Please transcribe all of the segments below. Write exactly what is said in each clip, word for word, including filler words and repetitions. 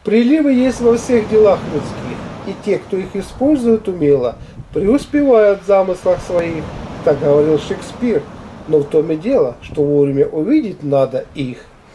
Приливы есть во всех делах людских, и те, кто их использует умело, преуспевают в замыслах своих. Так говорил Шекспир. Но в том и дело, что вовремя увидеть надо их.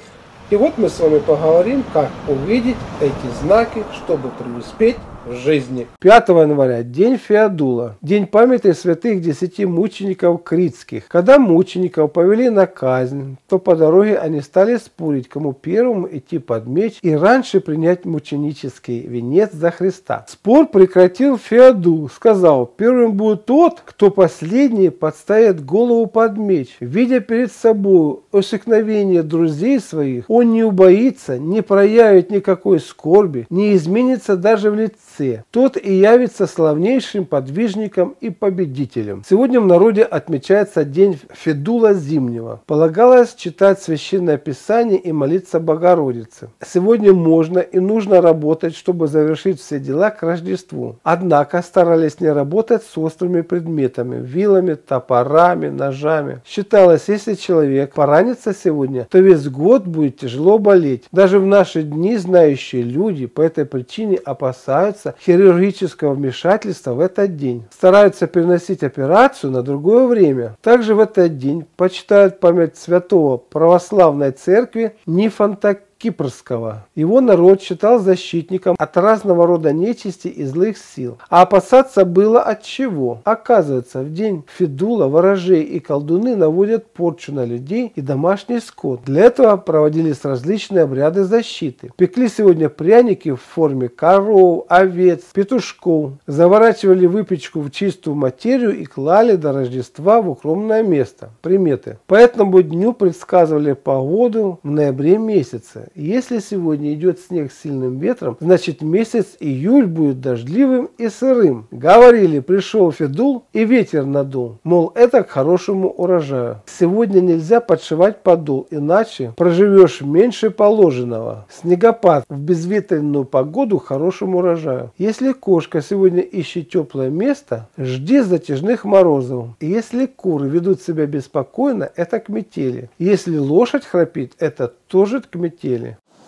И вот мы с вами поговорим, как увидеть эти знаки, чтобы преуспеть в жизни. пятого января – день Феодула, день памяти святых десяти мучеников критских. Когда мучеников повели на казнь, то по дороге они стали спорить, кому первому идти под меч и раньше принять мученический венец за Христа. Спор прекратил Феодул, сказал: первым будет тот, кто последний подставит голову под меч. Видя перед собой усекновение друзей своих, он не убоится, не проявит никакой скорби, не изменится даже в лице. Тот и явится славнейшим подвижником и победителем. Сегодня в народе отмечается день Федула Зимнего. Полагалось читать Священное Писание и молиться Богородице. Сегодня можно и нужно работать, чтобы завершить все дела к Рождеству. Однако старались не работать с острыми предметами, вилами, топорами, ножами. Считалось, если человек поранится сегодня, то весь год будет тяжело болеть. Даже в наши дни знающие люди по этой причине опасаются хирургического вмешательства в этот день. Стараются переносить операцию на другое время. Также в этот день почитают память святого православной церкви Нифонта Кипрского. Его народ считал защитником от разного рода нечисти и злых сил. А опасаться было от чего? Оказывается, в день Федула ворожеи и колдуны наводят порчу на людей и домашний скот. Для этого проводились различные обряды защиты. Пекли сегодня пряники в форме коров, овец, петушков. Заворачивали выпечку в чистую материю и клали до Рождества в укромное место. Приметы. По этому дню предсказывали погоду в ноябре месяце. Если сегодня идет снег с сильным ветром, значит месяц июль будет дождливым и сырым. Говорили, пришел Федул и ветер надул. Мол, это к хорошему урожаю. Сегодня нельзя подшивать подол, иначе проживешь меньше положенного. Снегопад в безветренную погоду к хорошему урожаю. Если кошка сегодня ищет теплое место, жди затяжных морозов. И если куры ведут себя беспокойно, это к метели. Если лошадь храпит, это тоже к метели.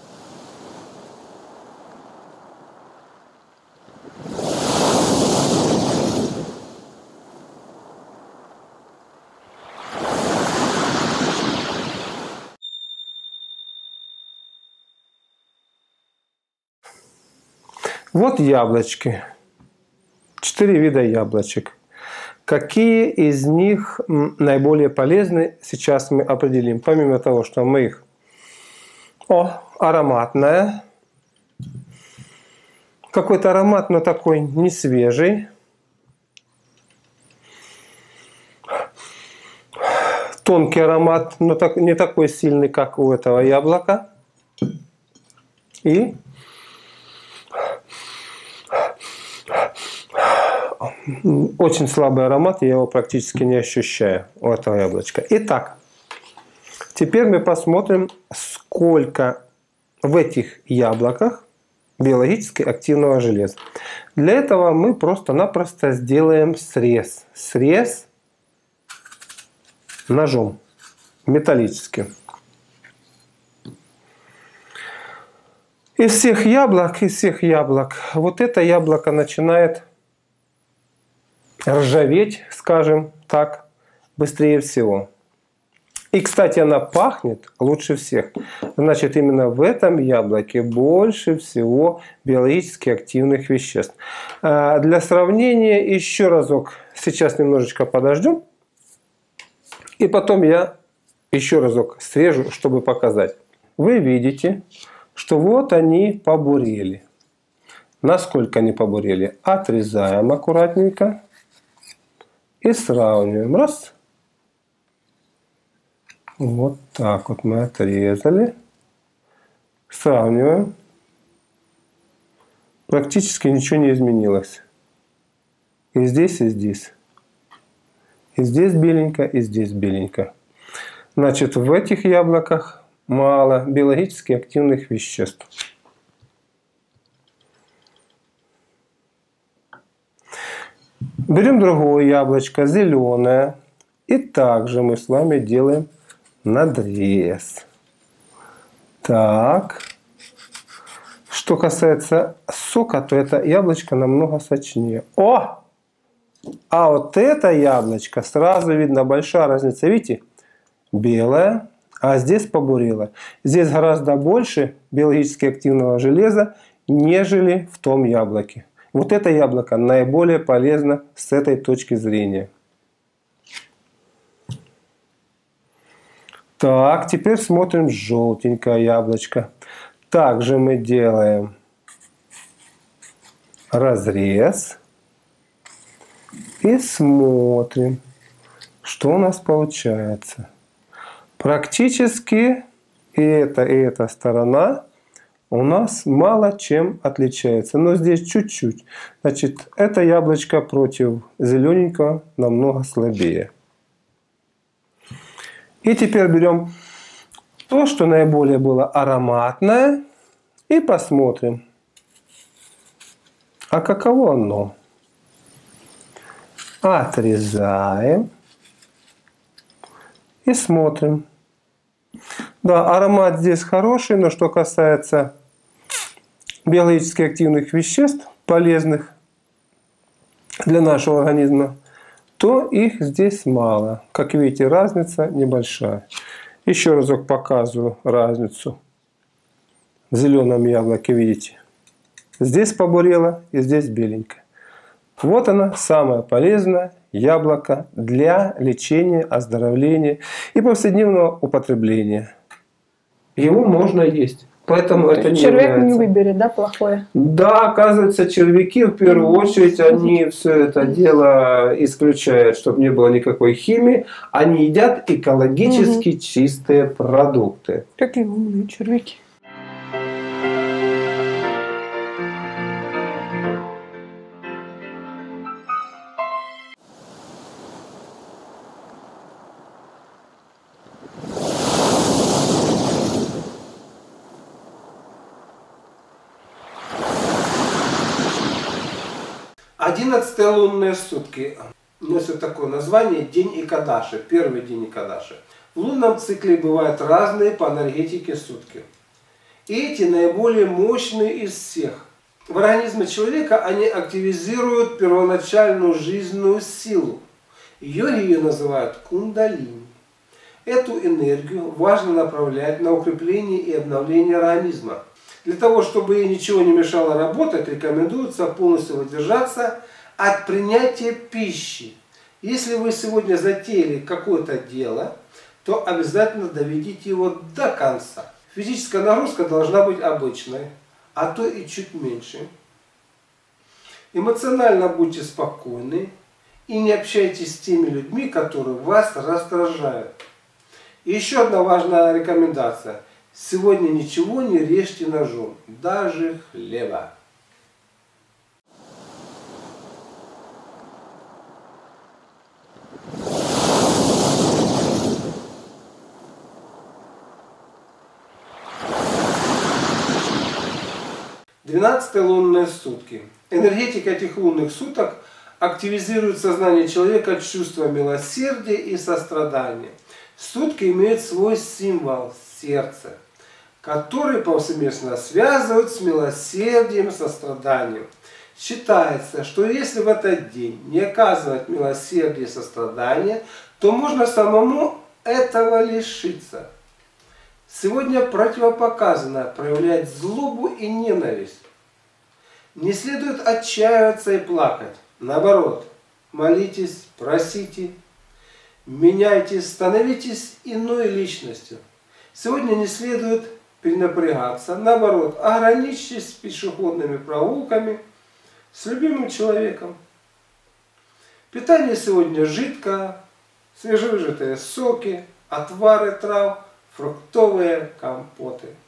Вот яблочки. Четыре вида яблочек. Какие из них наиболее полезны, сейчас мы определим. Помимо того, что мы их... О, ароматная. Какой-то аромат, но такой не свежий. Тонкий аромат, но так, не такой сильный, как у этого яблока. И очень слабый аромат, я его практически не ощущаю у этого яблочка. Итак, теперь мы посмотрим, сколько в этих яблоках биологически активного железа. Для этого мы просто-напросто сделаем срез. Срез ножом металлическим. Из всех яблок, из всех яблок, вот это яблоко начинает ржаветь, скажем так, быстрее всего. И, кстати, она пахнет лучше всех. Значит, именно в этом яблоке больше всего биологически активных веществ. Для сравнения еще разок, сейчас немножечко подождем. И потом я еще разок срежу, чтобы показать. Вы видите, что вот они побурели. Насколько они побурели? Отрезаем аккуратненько. И сравниваем. Раз. Вот так вот мы отрезали. Сравниваем. Практически ничего не изменилось. И здесь, и здесь. И здесь беленько, и здесь беленько. Значит, в этих яблоках мало биологически активных веществ. Берем другое яблочко, зеленое. И также мы с вами делаем надрез. Так. Что касается сока, то это яблочко намного сочнее. О! А вот это яблочко, сразу видно большая разница. Видите? Белое, а здесь побурело. Здесь гораздо больше биологически активного железа, нежели в том яблоке. Вот это яблоко наиболее полезно с этой точки зрения. Так, теперь смотрим желтенькое яблочко. Также мы делаем разрез и смотрим, что у нас получается. Практически и эта, и эта сторона у нас мало чем отличается. Но здесь чуть-чуть. Значит, это яблочко против зелененького намного слабее. И теперь берем то, что наиболее было ароматное, и посмотрим, а каково оно. Отрезаем и смотрим. Да, аромат здесь хороший, но что касается биологически активных веществ, полезных для нашего организма, то их здесь мало. Как видите, разница небольшая. Еще разок показываю разницу. В зеленом яблоке, видите, здесь побурело и здесь беленькое. Вот она, самое полезное яблоко для лечения, оздоровления и повседневного употребления. Его можно есть. Поэтому это не червяк является... не выберет, да, плохое? Да, оказывается, червяки в первую очередь, они все это дело исключают, чтобы не было никакой химии. Они едят экологически угу. чистые продукты. Какие умные червяки. Одиннадцатые лунные сутки носят такое название День Икадаши, первый день Икадаши. В лунном цикле бывают разные по энергетике сутки. И эти наиболее мощные из всех. В организме человека они активизируют первоначальную жизненную силу. Йоги ее называют кундалини. Эту энергию важно направлять на укрепление и обновление организма. Для того, чтобы ей ничего не мешало работать, рекомендуется полностью воздержаться от принятия пищи. Если вы сегодня затеяли какое-то дело, то обязательно доведите его до конца. Физическая нагрузка должна быть обычной, а то и чуть меньше. Эмоционально будьте спокойны и не общайтесь с теми людьми, которые вас раздражают. И еще одна важная рекомендация. Сегодня ничего не режьте ножом, даже хлеба. двенадцатые лунные сутки. Энергетика этих лунных суток активизирует сознание человека чувство милосердия и сострадания. Сутки имеют свой символ – сердце, который повсеместно связывают с милосердием и состраданием. Считается, что если в этот день не оказывать милосердие и сострадание, то можно самому этого лишиться. Сегодня противопоказано проявлять злобу и ненависть. Не следует отчаиваться и плакать. Наоборот, молитесь, просите, меняйтесь, становитесь иной личностью. Сегодня не следует перенапрягаться. Наоборот, ограничьтесь пешеходными прогулками с любимым человеком. Питание сегодня жидкое, свежевыжатые соки, отвары трав, фруктовые компоты.